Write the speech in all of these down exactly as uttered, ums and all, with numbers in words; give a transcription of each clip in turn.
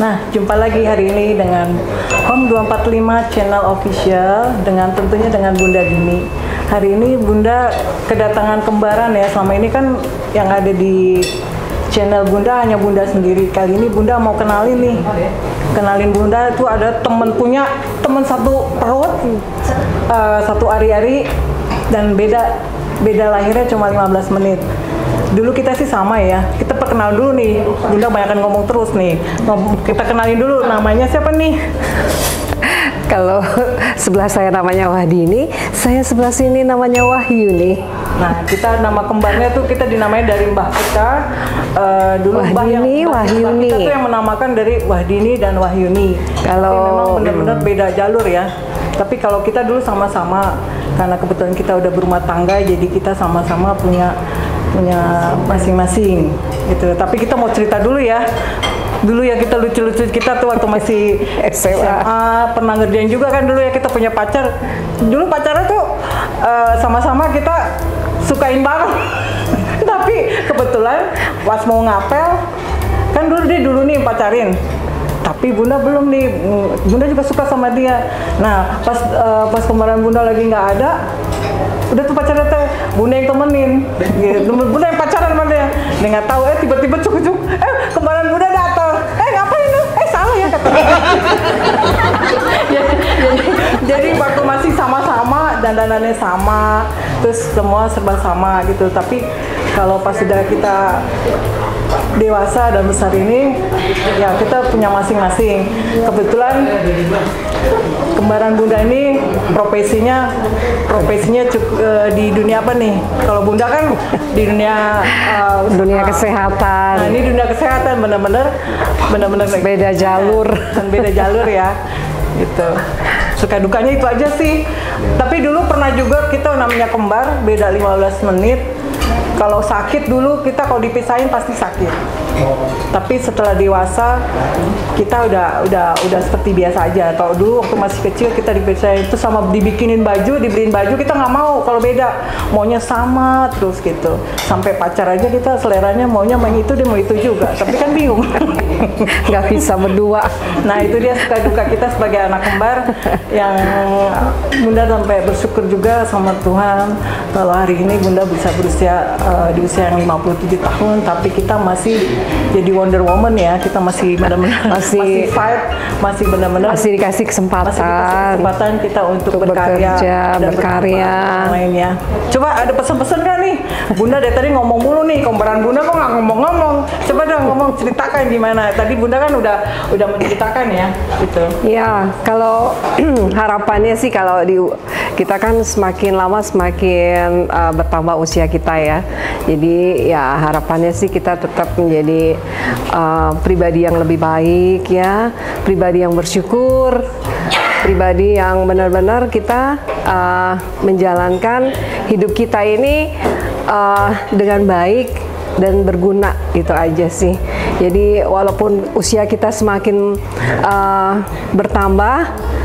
Nah, jumpa lagi hari ini dengan Home dua empat lima Channel Official dengan tentunya dengan Bunda Dini. Hari ini Bunda kedatangan kembaran ya. Selama ini kan yang ada di channel Bunda hanya Bunda sendiri. Kali ini Bunda mau kenalin nih. Kenalin Bunda itu ada temen punya temen satu perut, uh, satu ari-ari dan beda beda lahirnya cuma lima belas menit. Dulu kita sih sama ya, kita perkenal dulu nih, Bunda banyak ngomong terus nih. Kita kenalin dulu, namanya siapa nih? Kalau sebelah saya namanya Wahdini, saya sebelah sini namanya Wahyu nih. Nah, kita nama kembarnya tuh kita dinamai dari mbah kita. Uh, dulu mbah yang mbah kita tuh yang menamakan dari Wahdini dan Wahyuni. Kalau tapi memang benar-benar hmm. beda jalur ya. Tapi kalau kita dulu sama-sama, karena kebetulan kita udah berumah tangga, jadi kita sama-sama punya punya masing-masing gitu. Tapi kita mau cerita dulu ya. Dulu ya kita lucu-lucu kita tuh waktu masih S M A pernah ngerjain juga kan dulu ya, kita punya pacar. Dulu pacarnya tuh uh, sama-sama kita sukain banget. Tapi kebetulan pas mau ngapel kan dulu dia dulu nih pacarin. Tapi Bunda belum nih, Bunda juga suka sama dia. Nah, pas uh, pas kemarin Bunda lagi nggak ada, udah tuh pacarnya tuh Bunda yang temenin, gitu. Bunda yang pacaran sama dia. Dia nggak tahu, eh tiba-tiba cuk-cuk, eh kemarin Bunda datang, eh ngapain lu? Eh salah ya kata. jadi, jadi waktu masih sama-sama, dandanannya sama, terus semua serba sama gitu. Tapi kalau pas sudah kita dewasa dan besar ini, ya kita punya masing-masing. Kebetulan kembaran Bunda ini profesinya profesinya cukup, uh, di dunia apa nih? Kalau Bunda kan di dunia uh, dunia kesehatan. Nah, ini dunia kesehatan benar-benar benar-benar beda jalur dan beda jalur ya. Gitu. Suka dukanya itu aja sih. Tapi dulu pernah juga kita namanya kembar, beda lima belas menit. Kalau sakit dulu kita kalau dipisahin pasti sakit. Tapi setelah dewasa kita udah udah udah seperti biasa aja. Kalau dulu waktu masih kecil kita dipisahin itu sama dibikinin baju, dibeliin baju kita nggak mau kalau beda, maunya sama terus gitu. Sampai pacar aja kita seleranya maunya main itu dia mau itu juga. Tapi kan bingung. Nggak bisa berdua. Nah itu dia suka duka kita sebagai anak kembar yang Bunda sampai bersyukur juga sama Tuhan kalau hari ini Bunda bisa berusia uh, di usia yang lima puluh tujuh tahun, tapi kita masih jadi Wonder Woman ya, kita masih benar-benar masih, masih fight, masih benar-benar masih dikasih kesempatan, masih dikasih kesempatan kita untuk, untuk berkarya bekerja, dan berkarya lainnya. Coba ada pesan-pesan kan nih, Bunda dari tadi ngomong mulu nih, kembaran Bunda kok nggak ngomong-ngomong? Coba dong ngomong, ceritakan gimana. Tadi Bunda kan udah udah menceritakan ya, gitu. Ya, kalau harapannya sih kalau di kita kan semakin lama semakin uh, bertambah usia kita ya. Jadi ya harapannya sih kita tetap menjadi uh, pribadi yang lebih baik ya, pribadi yang bersyukur, pribadi yang benar-benar kita uh, menjalankan hidup kita ini uh, dengan baik dan berguna, itu aja sih. Jadi walaupun usia kita semakin uh, bertambah,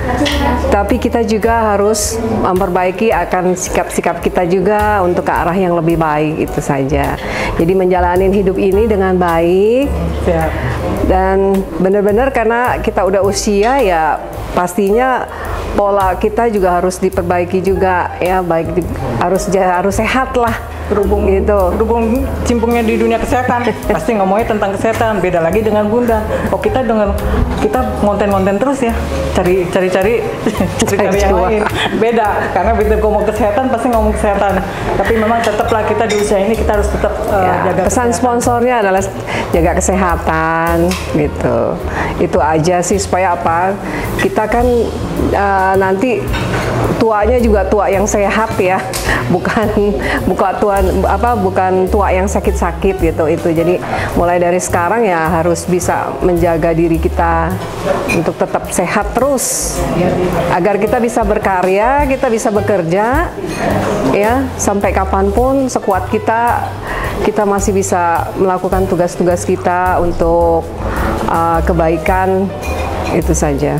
tapi kita juga harus memperbaiki akan sikap-sikap kita juga untuk ke arah yang lebih baik, itu saja. Jadi menjalani hidup ini dengan baik. Siap. Dan benar-benar karena kita udah usia ya pastinya pola kita juga harus diperbaiki juga ya, baik di, harus harus sehat lah. Berhubung gitu. Berhubung cimpungnya di dunia kesehatan, pasti ngomongnya tentang kesehatan. Beda lagi dengan Bunda. Kok kita dengan kita konten-konten terus ya, cari cari-cari cari-cari yang lain. Beda, karena begitu ngomong kesehatan pasti ngomong kesehatan. Tapi memang tetaplah kita di usia ini kita harus tetap uh, ya, jaga pesan kesehatan. Sponsornya adalah jaga kesehatan gitu. Itu aja sih, supaya apa? Kita kan uh, nanti tuanya juga tua yang sehat ya, bukan bukan tua apa bukan tua yang sakit-sakit gitu. Itu jadi mulai dari sekarang ya harus bisa menjaga diri kita untuk tetap sehat terus, agar kita bisa berkarya, kita bisa bekerja ya sampai kapanpun, sekuat kita kita masih bisa melakukan tugas-tugas kita untuk uh, kebaikan, itu saja.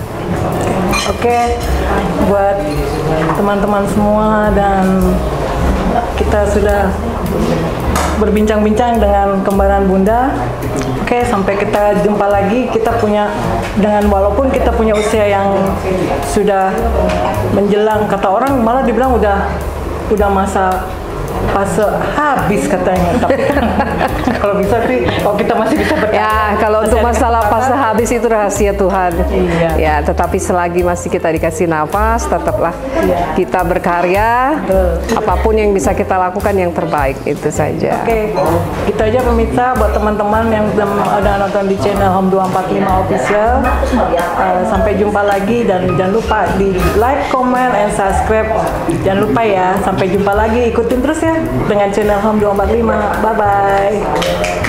Oke, buat teman-teman semua, dan kita sudah berbincang-bincang dengan kembaran Bunda. Oke, sampai kita jumpa lagi. Kita punya, dengan walaupun kita punya usia yang sudah menjelang, kata orang malah dibilang udah udah masa fase habis katanya, tapi kalau bisa sih, kalau kita masih bisa berkarya. Ya, kalau untuk masalah fase habis itu rahasia Tuhan. Iya. Ya, tetapi selagi masih kita dikasih nafas, tetaplah iya. kita berkarya. Betul. Apapun yang bisa kita lakukan yang terbaik, itu saja. Oke, itu aja pemirsa buat teman-teman yang udah nonton di channel Home dua empat lima Official. Uh, sampai jumpa lagi dan jangan lupa di like, comment, and subscribe. Jangan lupa ya. Sampai jumpa lagi. Ikutin terus ya dengan channel Home dua empat lima. Bye bye.